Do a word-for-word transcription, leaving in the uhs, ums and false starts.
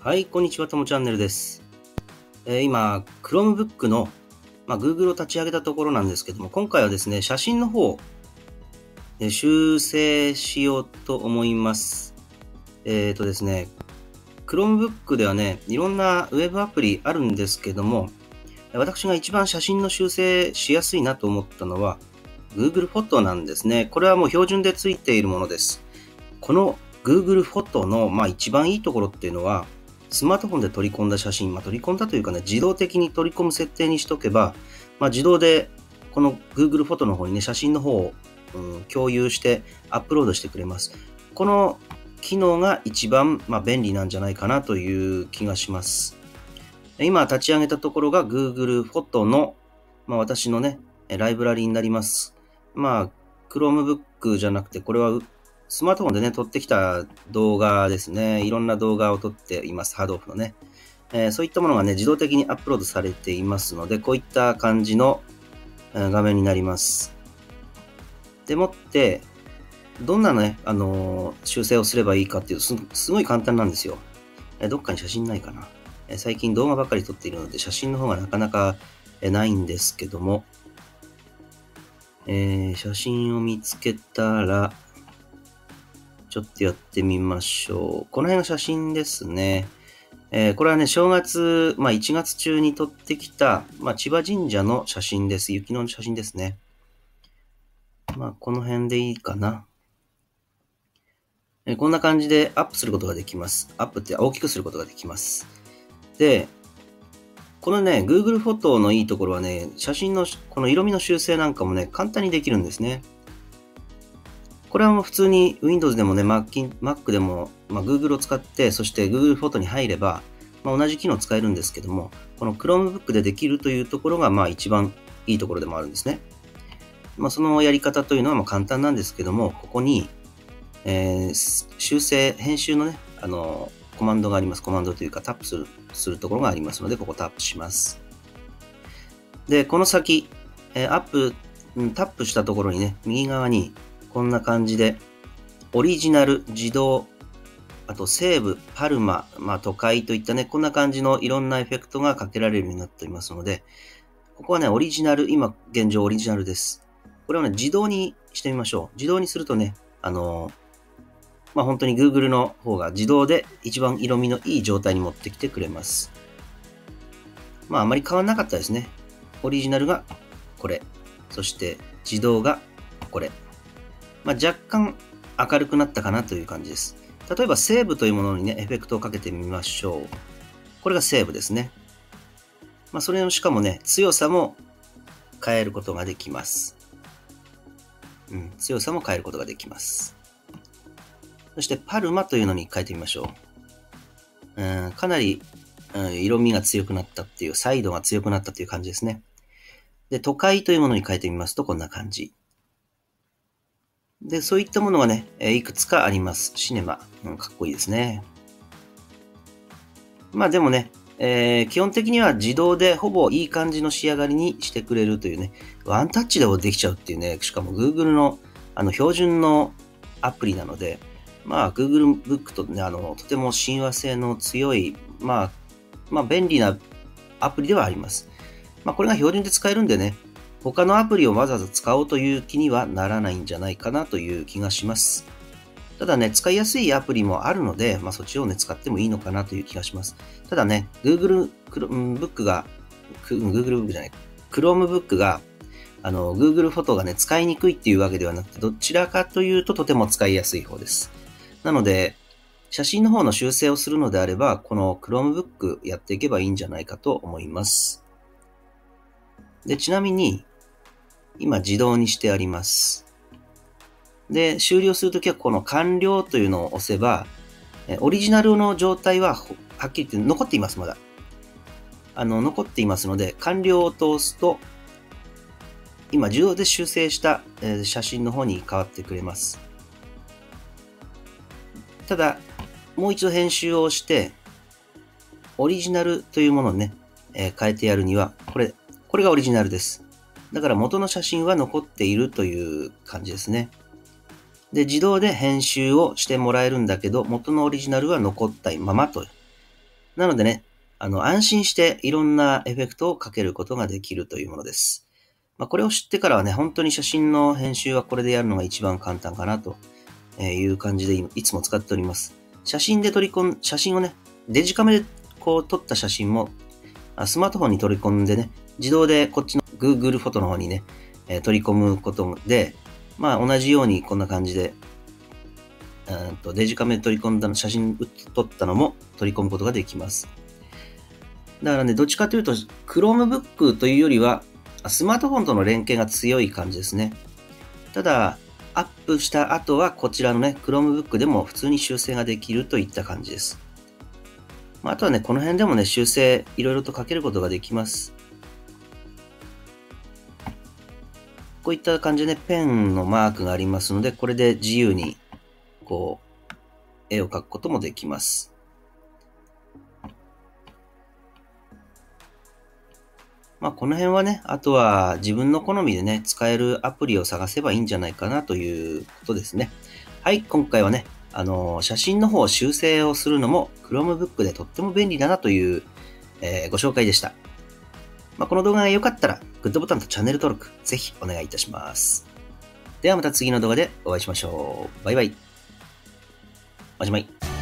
はい、こんにちは、ともチャンネルです。えー今、Chromebook の、まあ、Google を立ち上げたところなんですけども、今回はですね、写真の方を、えー修正しようと思います。えっとですね、Chromebook ではね、いろんなウェブアプリあるんですけども、私が一番写真の修正しやすいなと思ったのは、Google フォトなんですね。これはもう標準でついているものです。この Google フォトの、まあ、一番いいところっていうのは、スマートフォンで取り込んだ写真、まあ、取り込んだというかね、自動的に取り込む設定にしとけば、まあ、自動でこの Google フォトの方にね、写真の方を、うん、共有してアップロードしてくれます。この機能が一番、まあ、便利なんじゃないかなという気がします。今立ち上げたところが Google フォトの、まあ、私のね、ライブラリになります。まあ、Chromebook じゃなくて、これはスマートフォンでね、撮ってきた動画ですね。いろんな動画を撮っています。ハードオフのね。えーそういったものがね、自動的にアップロードされていますので、こういった感じのえー画面になります。でもって、どんなね、あのー修正をすればいいかっていうとす、すごい簡単なんですよ。えーどっかに写真ないかな。えー最近動画ばっかり撮っているので、写真の方がなかなかえーないんですけども、えー写真を見つけたら、ちょっとやってみましょう。この辺が写真ですね。えーこれはね、正月、まあいちがつ中に撮ってきた、まあ千葉神社の写真です。雪の写真ですね。まあこの辺でいいかな。えーこんな感じでアップすることができます。アップって大きくすることができます。で、このね、Google フォトのいいところはね、写真のこの色味の修正なんかもね、簡単にできるんですね。これはもう普通に Windows でもね、Mac, Mac でも、まあ、Google を使って、そして Google フォトに入れば、まあ、同じ機能使えるんですけども、この Chromebook でできるというところが、まあ一番いいところでもあるんですね。まあ、そのやり方というのはまあ簡単なんですけども、ここに、えー修正、編集のね、あの、コマンドがあります。コマンドというかタップする、するところがありますので、ここタップします。で、この先、えーアップ、うんタップしたところにね、右側に、こんな感じで、オリジナル、自動、あと西部、パルマ、まあ都会といったね、こんな感じのいろんなエフェクトがかけられるようになっておりますので、ここはね、オリジナル、今現状オリジナルです。これをね、自動にしてみましょう。自動にするとね、あのーまあ本当に Google の方が自動で一番色味のいい状態に持ってきてくれます。まああまり変わんなかったですね。オリジナルがこれ。そして自動がこれ。まあ若干明るくなったかなという感じです。例えばセーブというものにね、エフェクトをかけてみましょう。これがセーブですね。まあそれのしかもね、強さも変えることができます。うん、強さも変えることができます。そしてパルマというのに変えてみましょう。うん、かなり、うん、色味が強くなったっていう、サイドが強くなったという感じですね。で、都会というものに変えてみますとこんな感じ。で、そういったものがね、いくつかあります。シネマ。うん、かっこいいですね。まあでもね、えー基本的には自動でほぼいい感じの仕上がりにしてくれるというね、ワンタッチでできちゃうっていうね、しかも Google のあの標準のアプリなので、まあ Google Book とね、あの、とても親和性の強い、まあ、まあ便利なアプリではあります。まあこれが標準で使えるんでね、他のアプリをわざわざ使おうという気にはならないんじゃないかなという気がします。ただね、使いやすいアプリもあるので、まあそっちをね、使ってもいいのかなという気がします。ただね、Google Book が、Google Book じゃない、Chromebook が、あの、Google フォトがね、使いにくいっていうわけではなくて、どちらかというととても使いやすい方です。なので、写真の方の修正をするのであれば、この Chromebook やっていけばいいんじゃないかと思います。で、ちなみに、今自動にしてあります。で、終了するときはこの完了というのを押せば、オリジナルの状態ははっきり言って残っています、まだ。あの、残っていますので、完了を通すと、今自動で修正した写真の方に変わってくれます。ただ、もう一度編集をして、オリジナルというものをね、えー変えてやるには、これ、これがオリジナルです。だから元の写真は残っているという感じですね。で、自動で編集をしてもらえるんだけど、元のオリジナルは残ったままとなのでね、あの、安心していろんなエフェクトをかけることができるというものです。まあ、これを知ってからはね、本当に写真の編集はこれでやるのが一番簡単かなという感じでいつも使っております。写真で取り込ん、写真をね、デジカメでこう撮った写真も、スマートフォンに取り込んでね、自動でこっちの Google フォトの方にね、取り込むことで、まあ同じようにこんな感じで、うんとデジカメで取り込んだの、写真撮ったのも取り込むことができます。だからね、どっちかというと、Chromebook というよりは、スマートフォンとの連携が強い感じですね。ただ、アップした後はこちらのね、Chromebook でも普通に修正ができるといった感じです。あとはね、この辺でもね、修正いろいろとかけることができます。こういった感じでね、ペンのマークがありますので、これで自由に、こう、絵を描くこともできます。まあ、この辺はね、あとは自分の好みでね、使えるアプリを探せばいいんじゃないかなということですね。はい、今回はね、あのー、写真の方を修正をするのも Chromebook でとっても便利だなという、えー、ご紹介でした。まあ、この動画が良かったら、グッドボタンとチャンネル登録、ぜひお願いいたします。ではまた次の動画でお会いしましょう。バイバイ。おしまい。